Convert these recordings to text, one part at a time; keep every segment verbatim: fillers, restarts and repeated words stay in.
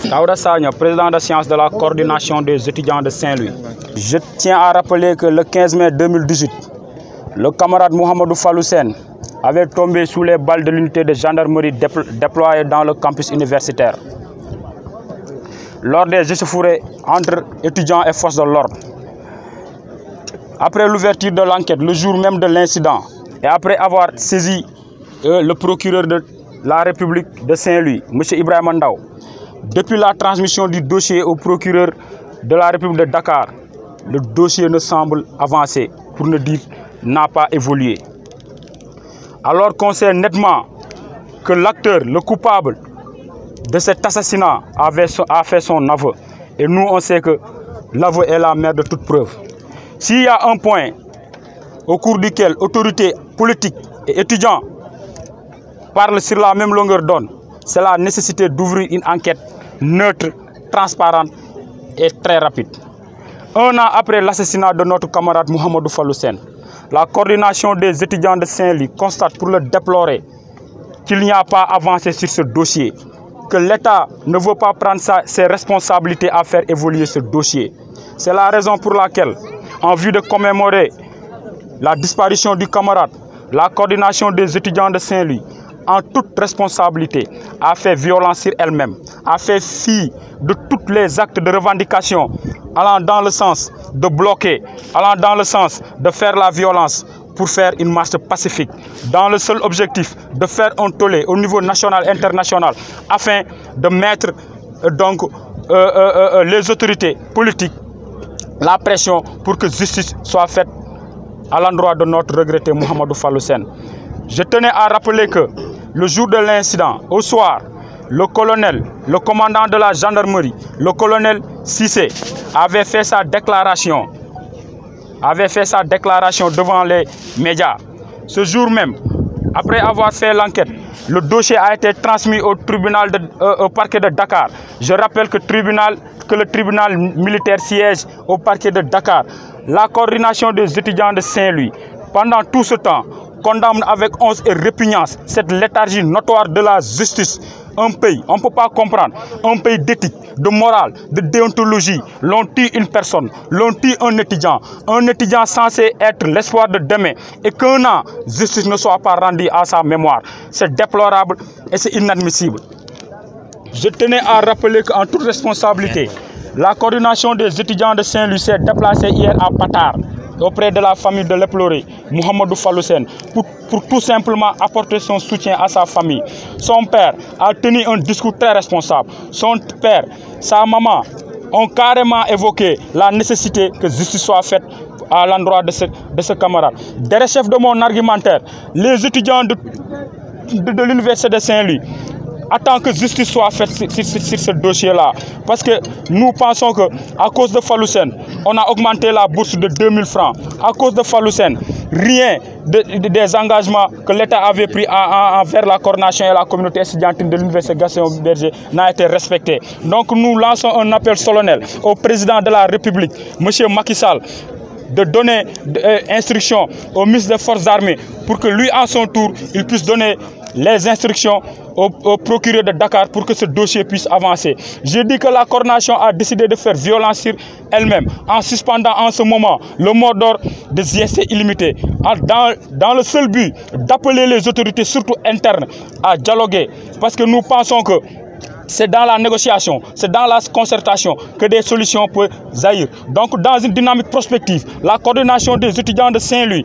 Daouda Sagna, président de sciences de la coordination des étudiants de Saint-Louis. Je tiens à rappeler que le quinze mai deux mille dix-huit, le camarade Mouhamadou Fallou Sène avait tombé sous les balles de l'unité de gendarmerie déplo déployée dans le campus universitaire. Lors des échauffourées entre étudiants et forces de l'ordre. Après l'ouverture de l'enquête, le jour même de l'incident, et après avoir saisi euh, le procureur de la République de Saint-Louis, M. Ibrahima Ndao, depuis la transmission du dossier au procureur de la République de Dakar, le dossier ne semble avancer, pour ne dire n'a pas évolué. Alors qu'on sait nettement que l'acteur, le coupable de cet assassinat avait, a fait son aveu. Et nous, on sait que l'aveu est la mère de toute preuve. S'il y a un point au cours duquel autorités politiques et étudiants parlent sur la même longueur d'onde, c'est la nécessité d'ouvrir une enquête neutre, transparente et très rapide. Un an après l'assassinat de notre camarade Mouhamadou Fallou Sène, la coordination des étudiants de Saint-Louis constate pour le déplorer qu'il n'y a pas avancé sur ce dossier, que l'État ne veut pas prendre sa, ses responsabilités à faire évoluer ce dossier. C'est la raison pour laquelle, en vue de commémorer la disparition du camarade, la coordination des étudiants de Saint-Louis, en toute responsabilité, a fait violence sur elle-même, a fait fi de tous les actes de revendication allant dans le sens de bloquer, allant dans le sens de faire la violence pour faire une marche pacifique, dans le seul objectif de faire un tollé au niveau national et international afin de mettre euh, donc, euh, euh, euh, les autorités politiques la pression pour que justice soit faite à l'endroit de notre regretté Mouhamadou Fallou Sène. Je tenais à rappeler que le jour de l'incident, au soir, le colonel, le commandant de la gendarmerie, le colonel Cissé, avait fait sa déclaration, avait fait sa déclaration devant les médias. Ce jour même, après avoir fait l'enquête, le dossier a été transmis au tribunal de, euh, au parquet de Dakar. Je rappelle que, tribunal, que le tribunal militaire siège au parquet de Dakar. La coordination des étudiants de Saint-Louis, pendant tout ce temps, condamne avec honte et répugnance cette léthargie notoire de la justice. Un pays, on ne peut pas comprendre, un pays d'éthique, de morale, de déontologie, l'on tue une personne, l'on tue un étudiant, un étudiant censé être l'espoir de demain, et qu'un an, justice ne soit pas rendue à sa mémoire. C'est déplorable et c'est inadmissible. Je tenais à rappeler qu'en toute responsabilité, la coordination des étudiants de Saint-Louis s'est déplacée hier à Patar, auprès de la famille de l'éploré, Mouhamadou Fallou Sène, pour, pour tout simplement apporter son soutien à sa famille. Son père a tenu un discours très responsable. Son père, sa maman ont carrément évoqué la nécessité que justice soit faite à l'endroit de ce, de ce camarade. Derrière chef de mon argumentaire, les étudiants de, de, de l'université de Saint-Louis attendent que justice soit faite sur, sur, sur ce dossier-là. Parce que nous pensons qu'à cause de Fallou Sène, on a augmenté la bourse de deux mille francs. À cause de Fallou Sène, rien de, de, des engagements que l'État avait pris en, en, envers la coordination et la communauté étudiantine de l'université Gaston Berger n'a été respecté. Donc nous lançons un appel solennel au président de la République, M. Macky Sall, de donner euh, instruction au ministre des Forces armées pour que lui, en son tour, il puisse donner les instructions au, au procureur de Dakar pour que ce dossier puisse avancer. J'ai dit que la coordination a décidé de faire violence sur elle-même en suspendant en ce moment le mot d'ordre des I S C illimités, dans, dans le seul but d'appeler les autorités, surtout internes, à dialoguer. Parce que nous pensons que c'est dans la négociation, c'est dans la concertation que des solutions peuvent jaillir. Donc dans une dynamique prospective, la coordination des étudiants de Saint-Louis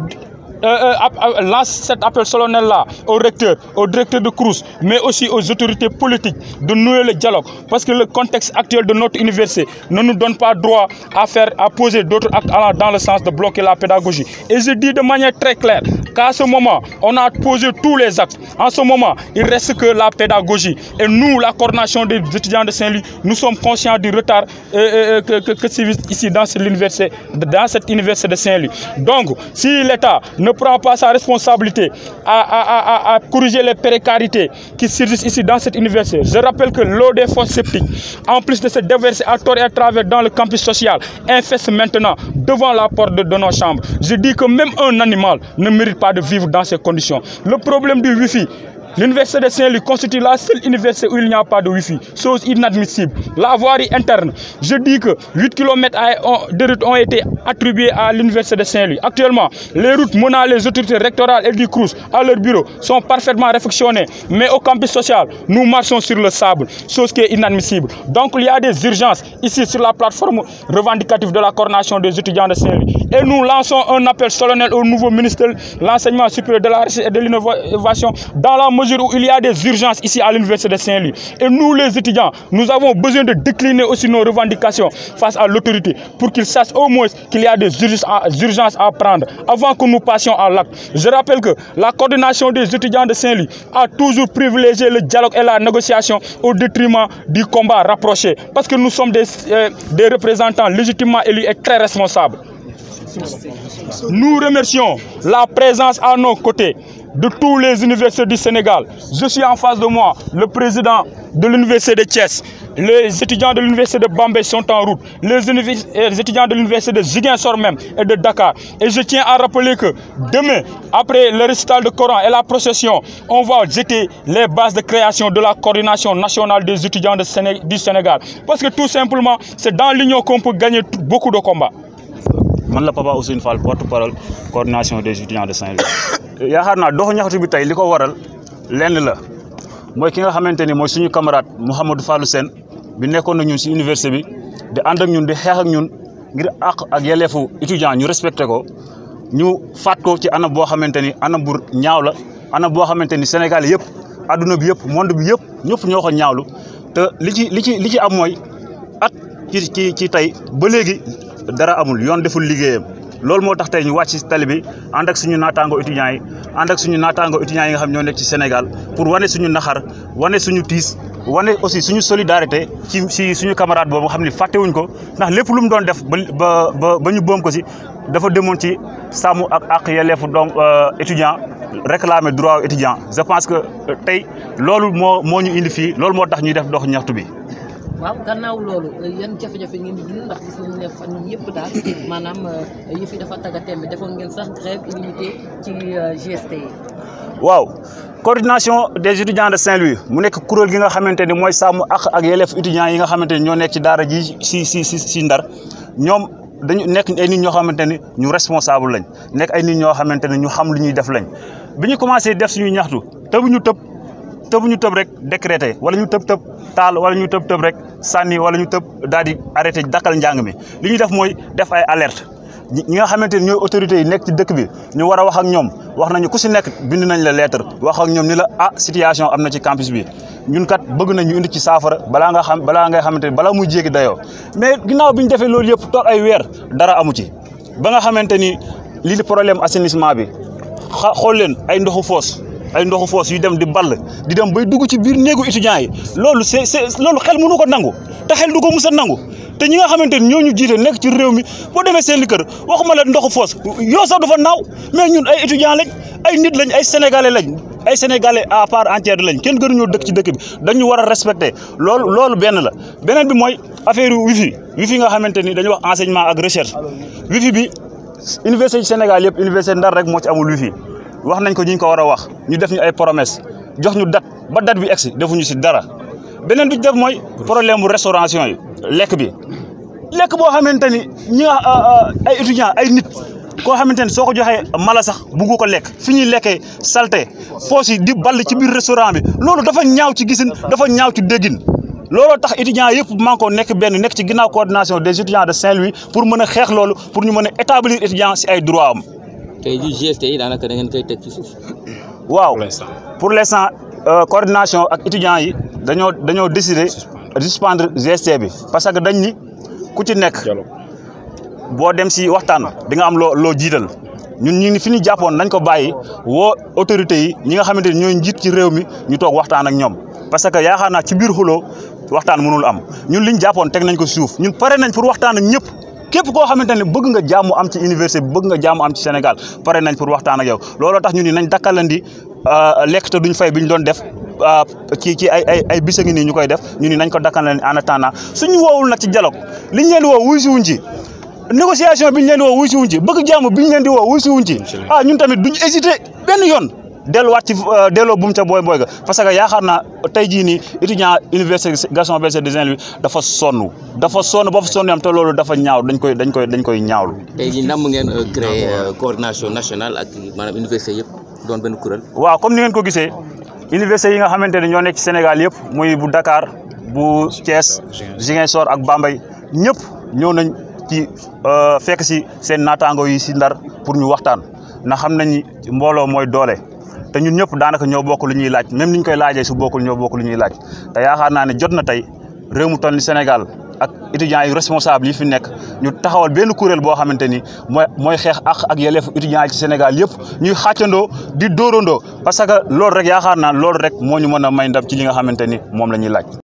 Euh, euh, lance cet appel solennel-là au recteur, au directeur de Crous, mais aussi aux autorités politiques de nouer le dialogue. Parce que le contexte actuel de notre université ne nous donne pas droit à, faire, à poser d'autres actes allant dans le sens de bloquer la pédagogie. Et je dis de manière très claire qu'à ce moment, on a posé tous les actes. En ce moment, il ne reste que la pédagogie. Et nous, la coordination des étudiants de Saint-Louis, nous sommes conscients du retard euh, euh, que, que, que sévit ici dans cette université, dans cette université de Saint-Louis. Donc, si l'État ne prend pas sa responsabilité à, à, à, à corriger les précarités qui surgissent ici dans cette université. Je rappelle que l'eau des fosses septiques, en plus de se déverser à tort et à travers dans le campus social, infeste maintenant devant la porte de, de nos chambres. Je dis que même un animal ne mérite pas de vivre dans ces conditions. Le problème du Wi-Fi l'université de Saint-Louis constitue la seule université où il n'y a pas de wifi, chose inadmissible. La voirie interne, je dis que huit kilomètres de routes ont été attribués à l'université de Saint-Louis. Actuellement, les routes menant les autorités rectorales et du Crous à leur bureau sont parfaitement réfectionnées, mais au campus social, nous marchons sur le sable, chose qui est inadmissible. Donc il y a des urgences ici sur la plateforme revendicative de la coordination des étudiants de Saint-Louis. Et nous lançons un appel solennel au nouveau ministre de l'Enseignement supérieur, de la Recherche et de l'Innovation, dans la mesure où il y a des urgences ici à l'université de Saint-Louis. Et nous, les étudiants, nous avons besoin de décliner aussi nos revendications face à l'autorité pour qu'ils sachent au moins qu'il y a des urgences à prendre avant que nous passions à l'acte. Je rappelle que la coordination des étudiants de Saint-Louis a toujours privilégié le dialogue et la négociation au détriment du combat rapproché, parce que nous sommes des, euh, des représentants légitimement élus et très responsables. Nous remercions la présence à nos côtés de tous les universités du Sénégal. Je suis en face de moi, le président de l'université de Thiès. Les étudiants de l'université de Bambey sont en route. Les, les étudiants de l'université de Ziguinchor même et de Dakar. Et je tiens à rappeler que demain, après le récital de Coran et la procession, on va jeter les bases de création de la coordination nationale des étudiants de Séné du Sénégal. Parce que tout simplement, c'est dans l'union qu'on peut gagner beaucoup de combats. Man la Papa Ousseynou Fall, porte-parole coordination des étudiants de Saint-Louis. yaakaar naa dox ñaxtu bi tey li ko waral lenn la mooy ki nga xamante ni mooy suñu camarade Mouhamadou Fallou Sène bi nekkoon na ñun si université bi di ànd ak ñun di xeex ak ñun ngir àq ak yelleefu étudiant ñu respecté ko ñu faat ko ci anam boo xamante ni anam bu ñaaw la anam boo xamante ni Sénégal yëpp adduna bi yëpp monde bi yëpp ñëpp ñoo ko ñaawlu te li ci li ci li ci am mooy at ci ci ci tey ba léegi dara amul yoon deful liggéeyam loolu moo tax tey ñu wàcc ci tali bi ànd ak suñu naataango étudiants yi ànd ak suñu naataango étudiants yi nga xam ñoo nekk ci Sénégal pour wane suñu naxar wane suñu tiis wane aussi suñu solidarité ci ci suñu camarade boobu nga xam ne fàttewuñ ko ndax lépp lu mu doon def ba ba ba ñu boom ko ci dafa demoon ci sàmm ak ak yelleefu donc étudiant réclamer droit étudiant je pense que tey loolu moo moo ñu indi fii loolu moo tax ñuy def dox ñaxtu bi. waaw gannaaw loolu yan jafe-jafe ngeen di dund ndax gis nañu ne fan yii yëpp daal maanaam yëf yi dafa tagga tembe defoon ngeen sax grève illimitée ci G S T yi. waaw coordination des étudiants de Saint-Louis mu nekk kuréel gi nga xamante ni mooy sàmm ak ak yelleef étudiants yi nga xamante ni ñoo nekk ci daara ji si si si si Ndar ñoom dañu nekk ay nit ñoo xamante ni ñu responsable lañ nekk ay nit ñoo xamante ni ñu xam lu ñuy def lañ bi ñu commencé def suñuy ñaxtu tëbuñu tëb tëbuñu tëb rek décrété wala ñu tëb tëb taal wala ñu tëb tëb rek sànni wala ñu tëb daal di arrêté dakkal njàng mi li ñuy def mooy def ay alerte ñi nga xamante ni ñooy autorités yi nekk ci dëkk bi ñu war a wax ak ñoom wax nañu ku si nekk bind nañ la lettre wax ak ñoom ni la ah situation am na ci campus bi ñun kat bëgg nañ ñu indi ci saafara balaa nga xam balaa ngay xamante ni balaa muy jéggi dayoo mais ginnaaw bi ñu defee loolu yëpp toog ay weer dara amu ci ba nga xamante ni lii problème assainissement bi xa xool leen ay ndoxu foos ay ndoxu foos yu dem di ball di dem bay dugg ci biir néegu étudiants yi loolu c'est c'est loolu xel mënu ko nangu te xel du ko mus a nangu te ñi nga xamante ni ñoo ñu jiite nekk ci réew mi boo demee seen kër waxuma la ndoxu foos yoo sax dafa naaw mais ñun ay étudiants lañ ay nit lañ ay sénégalais lañ ay sénégalais à part entière lañ kenn gënuñoo dëkk ci dëkk bi dañu war a respecter loolu loolu benn la beneen bi mooy affaire wifi wifi nga xamante ni dañuy wax enseignement ak recherche wifi bi université Sénégal yëpp université Ndar rek moo ci amul wifi wax nañ ko ñu ko war a wax ñu def ñu ay promesse jox ñu date ba date bi egsi defuñu si dara beneen bi def mooy problème bu restauration yi lekk bi lekk boo xamante ni ñi nga ay étudiants ay nit koo xamante ni soo ko joxee mala sax buggu ko lekk fi ñuy lekkee salté foos yi di ball ci biir restaurant bi loolu dafa ñaaw ci gisin dafa ñaaw ci déggin looloo tax étudiants yëpp man ko nekk benn nekk ci ginnaaw coordination des étudiants de Saint-Louis pour mën a xeex loolu pour ñu mën a établir étudiants si ay droit am. tey jii G S T yi daanaka da ngeen koy teg ci suuf. waaw pour l'instant coordination ak étudiants yi dañoo dañoo décider suspendre G S T bi parce que dañ ni ku ci nekk boo dem si waxtaan di nga am loo loo jiital ñun ñi fi ñu jàppoon nañ ko bàyyi woo autorités yi ñi nga xamante ni ñooy njiit ci réew mi ñu toog waxtaan ak ñoom parce que yaakaar naa ci biir xuloo waxtaan mënul am ñun liñ jàppoon teg nañ ko suuf ñun pare nañ pour waxtaan ak ñëpp képp koo xamante ne bëgg nga jàmm am ci université bi bëgg nga jàmm am ci Sénégal pare nañ pour waxtaan ak yow looloo tax ñu ni nañ dakkalandi lekk te duñ fay bi ñu doon def ci ci ay ay ay bis a ngi nii ñu koy def ñu ni nañ ko dakkalandi en attendant suñu woowul nag ci dialogue liñ leen woo wuy si wuñ ci négociation bi ñu leen di woo wuy si wuñ ci bëgg jàmm bi ñu leen di woo wuy si wuñ ci ah ñun tamit duñ hésité benn yoon delluwaat ci delloo buum ca booy booy ga parce que yaakaar naa tey jii nii étudiant université Gaston Berger de Saint-Louis dafa sonn dafa sonn ba fa sonn am te loolu dafa ñaaw dañ koy dañ koy dañ koy ñaawlu. tey jii nam ngeen créer coordination nationale ak maanaam université yëpp doon benn kuréel. waaw comme ni ngeen ko gisee université yi nga xamante ne ñoo nekk ci Sénégal yëpp muy bu Dakar bu Thiès Ziguinchor ak Bambey ñëpp ñëw nañ ci fekk si seen naataango yi si Ndar pour ñu waxtaan na xam nañ ni mbooloo mooy doole te ñun ñëpp daanaka ñoo bokk lu ñuy laaj même ni ñu koy laajee su bokkul ñoo bokk lu ñuy laaj te yaakaar naa ne jot na tey réew mu toll ni Sénégal ak étudiants yi responsable yi fi nekk ñu taxawal benn kuréel boo xamante ni mooy mooy xeex ak ak yelleefu étudiants yi ci Sénégal yëpp ñuy xàccandoo di dóorandoo parce que loolu rek yaakaar naa loolu rek moo ñu mën a may ndam ci li nga xamante ni moom la ñuy laaj.